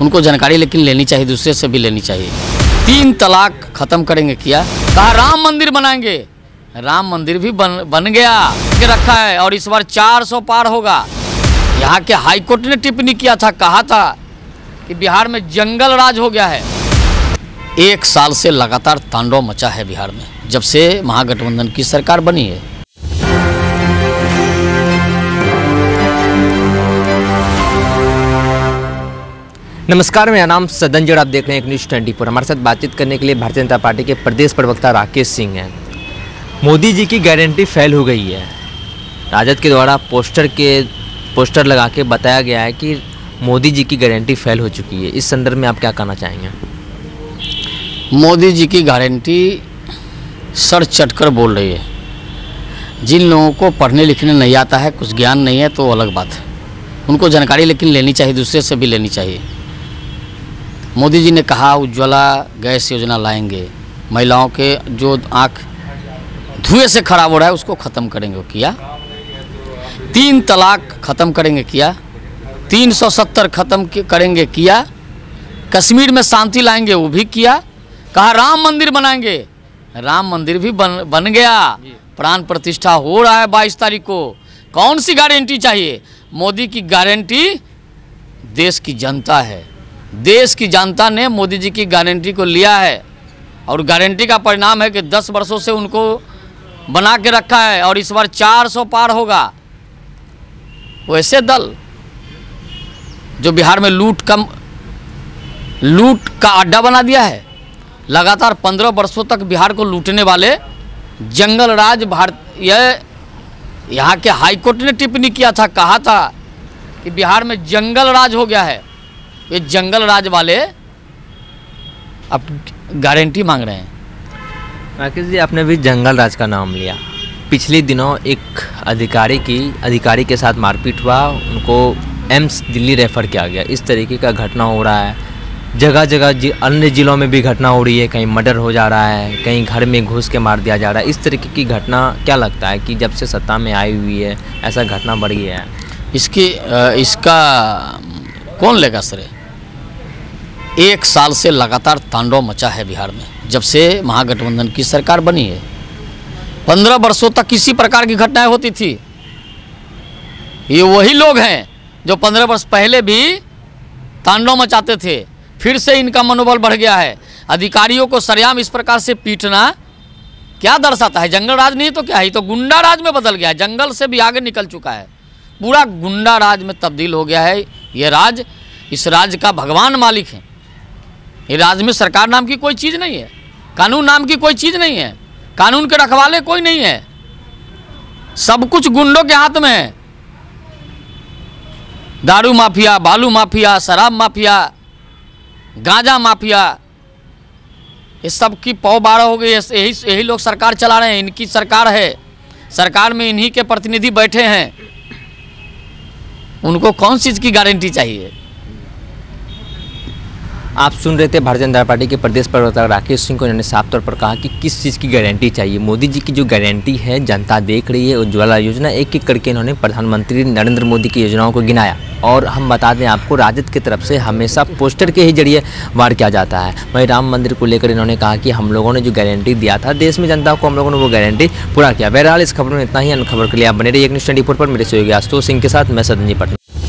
उनको जानकारी लेकिन लेनी चाहिए, दूसरे से भी लेनी चाहिए। 3 तलाक खत्म करेंगे किया, कहा राम मंदिर बनाएंगे, राम मंदिर भी बन गया के रखा है और इस बार 400 पार होगा। यहाँ के हाईकोर्ट ने टिप्पणी किया था, कहा था कि बिहार में जंगल राज हो गया है। 1 साल से लगातार तांडव मचा है बिहार में, जब से महागठबंधन की सरकार बनी है। नमस्कार, मेरा नाम सदन, आप देख रहे हैं एक न्यूज़ 24। हमारे साथ बातचीत करने के लिए भारतीय जनता पार्टी के प्रदेश प्रवक्ता राकेश सिंह हैं। मोदी जी की गारंटी फेल हो गई है। राजद के द्वारा पोस्टर लगा के बताया गया है कि मोदी जी की गारंटी फेल हो चुकी है। इस संदर्भ में आप क्या कहना चाहेंगे? मोदी जी की गारंटी सर चटकर बोल रही है। जिन लोगों को पढ़ने लिखने नहीं आता है, कुछ ज्ञान नहीं है, तो अलग बात है, उनको जानकारी लेकिन लेनी चाहिए, दूसरे से भी लेनी चाहिए। मोदी जी ने कहा उज्ज्वला गैस योजना लाएंगे, महिलाओं के जो आँख धुएं से खराब हो रहा है उसको ख़त्म करेंगे, वो किया। 3 तलाक ख़त्म करेंगे किया, 370 ख़त्म करेंगे किया, कश्मीर में शांति लाएंगे वो भी किया। कहा राम मंदिर बनाएंगे, राम मंदिर भी बन गया, प्राण प्रतिष्ठा हो रहा है 22 तारीख को। कौन सी गारंटी चाहिए? मोदी की गारंटी देश की जनता है। देश की जनता ने मोदी जी की गारंटी को लिया है और गारंटी का परिणाम है कि 10 वर्षों से उनको बना के रखा है और इस बार 400 पार होगा। वैसे दल जो बिहार में लूट का अड्डा बना दिया है, लगातार 15 वर्षों तक बिहार को लूटने वाले जंगल राज यहाँ के हाईकोर्ट ने टिप्पणी किया था, कहा था कि बिहार में जंगल राज हो गया है। ये जंगल राज वाले अब गारंटी मांग रहे हैं। राकेश जी, आपने भी जंगल राज का नाम लिया। पिछले दिनों एक अधिकारी के साथ मारपीट हुआ, उनको एम्स दिल्ली रेफर किया गया। इस तरीके का घटना हो रहा है, जगह जगह अन्य ज़िलों में भी घटना हो रही है। कहीं मर्डर हो जा रहा है, कहीं घर में घुस के मार दिया जा रहा है। इस तरीके की घटना क्या लगता है कि जब से सत्ता में आई हुई है ऐसा घटना बढ़ गया है? इसका कौन लेगा श्रेय? 1 साल से लगातार तांडव मचा है बिहार में, जब से महागठबंधन की सरकार बनी है। 15 वर्षों तक किसी प्रकार की घटनाएं होती थी। ये वही लोग हैं जो 15 वर्ष पहले भी तांडव मचाते थे। फिर से इनका मनोबल बढ़ गया है। अधिकारियों को सरेआम इस प्रकार से पीटना क्या दर्शाता है? जंगल राज नहीं तो क्या है? तो गुंडा राज में बदल गया है। जंगल से भी आगे निकल चुका है, पूरा गुंडा राज में तब्दील हो गया है। ये राज, इस राज का भगवान मालिक है। ये राज में सरकार नाम की कोई चीज़ नहीं है, कानून नाम की कोई चीज़ नहीं है, कानून के रखवाले कोई नहीं है। सब कुछ गुंडों के हाथ में है। दारू माफिया, बालू माफिया, शराब माफिया, गांजा माफिया, ये सब की पौ बारह हो गई। यही लोग सरकार चला रहे हैं। इनकी सरकार है, सरकार में इन्हीं के प्रतिनिधि बैठे हैं। उनको कौन चीज़ की गारंटी चाहिए? आप सुन रहे थे भारतीय जनता पार्टी के प्रदेश प्रवक्ता राकेश सिंह को। इन्होंने साफ तौर पर कहा कि किस चीज़ की गारंटी चाहिए। मोदी जी की जो गारंटी है जनता देख रही है। उज्ज्वला योजना, एक एक करके इन्होंने प्रधानमंत्री नरेंद्र मोदी की योजनाओं को गिनाया। और हम बता दें आपको, राजद की तरफ से हमेशा पोस्टर के ही जरिए वार किया जाता है। वहीं राम मंदिर को लेकर इन्होंने कहा कि हम लोगों ने जो गारंटी दिया था देश में जनता को, हम लोगों ने वो गारंटी पूरा किया। बहरहाल इस खबर में इतना ही। अन्य खबर के लिए आप बने रहिए एक न्यूज़ 24 पर। मेरे सहयोगी आशुतोष सिंह के साथ मैं सदन जी पटना।